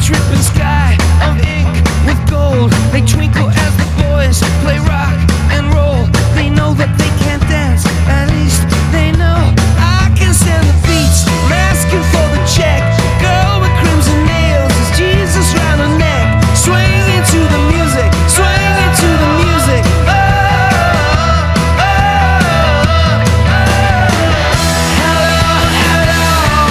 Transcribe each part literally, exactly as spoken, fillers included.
dripping sky of ink with gold. They twinkle as the boys play rock and roll. They know that they can't dance, at least they know I can stand the beats. I'm asking for the check. Girl with crimson nails, is Jesus round her neck? Swing into the music, swing into the music. Oh, oh, oh, oh. Hello, hello.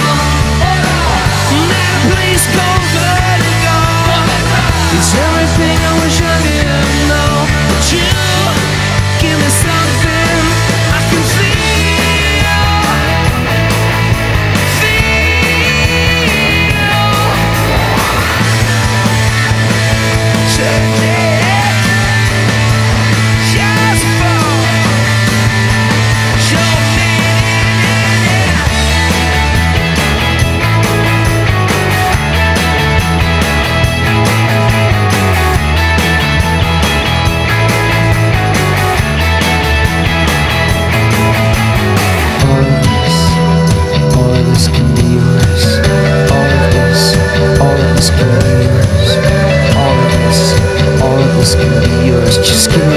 That place called Vertigo. It's everything I wish I didn't know. But you give me something I can feel. Just give me